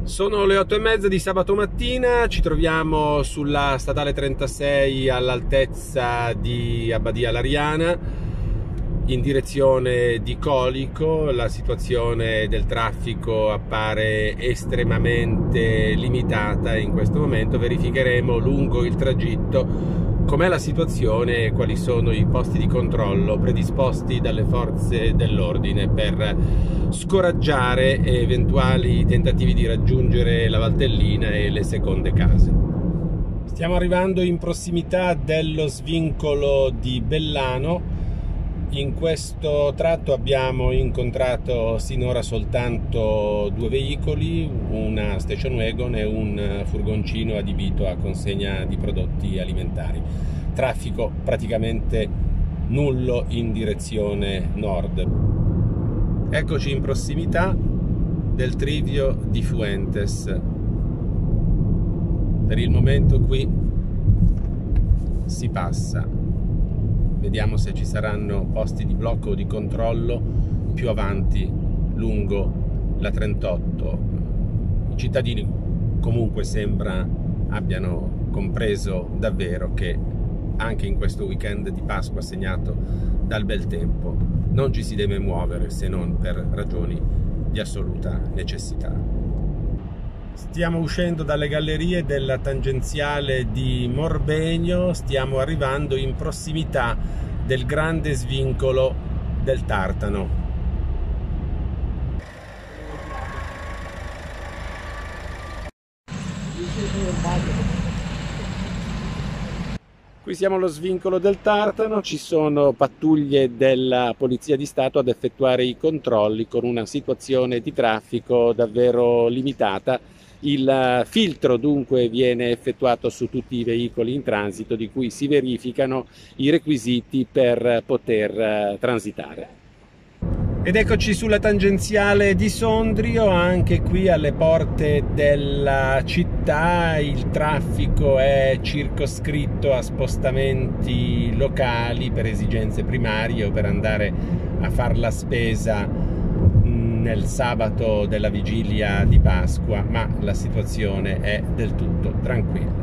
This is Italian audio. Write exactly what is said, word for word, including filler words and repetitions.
Sono le otto e mezza di sabato mattina, ci troviamo sulla statale trentasei all'altezza di Abbadia Lariana in direzione di Colico. La situazione del traffico appare estremamente limitata in questo momento. Verificheremo lungo il tragitto com'è la situazione e quali sono i posti di controllo predisposti dalle forze dell'ordine per scoraggiare eventuali tentativi di raggiungere la Valtellina e le seconde case. Stiamo arrivando in prossimità dello svincolo di Bellano. In questo tratto abbiamo incontrato sinora soltanto due veicoli, una station wagon e un furgoncino adibito a consegna di prodotti alimentari. Traffico praticamente nullo in direzione nord. Eccoci in prossimità del Trivio di Fuentes. Per il momento qui si passa. Vediamo se ci saranno posti di blocco o di controllo più avanti lungo la trentotto. I cittadini comunque sembra abbiano compreso davvero che anche in questo weekend di Pasqua segnato dal bel tempo non ci si deve muovere se non per ragioni di assoluta necessità. Stiamo uscendo dalle gallerie della tangenziale di Morbegno, stiamo arrivando in prossimità del grande svincolo del Tartano. Qui siamo allo svincolo del Tartano, ci sono pattuglie della Polizia di Stato ad effettuare i controlli con una situazione di traffico davvero limitata. Il filtro dunque viene effettuato su tutti i veicoli in transito, di cui si verificano i requisiti per poter transitare. Ed eccoci sulla tangenziale di Sondrio, anche qui alle porte della città. Il traffico è circoscritto a spostamenti locali per esigenze primarie o per andare a far la spesa nel sabato della vigilia di Pasqua, ma la situazione è del tutto tranquilla.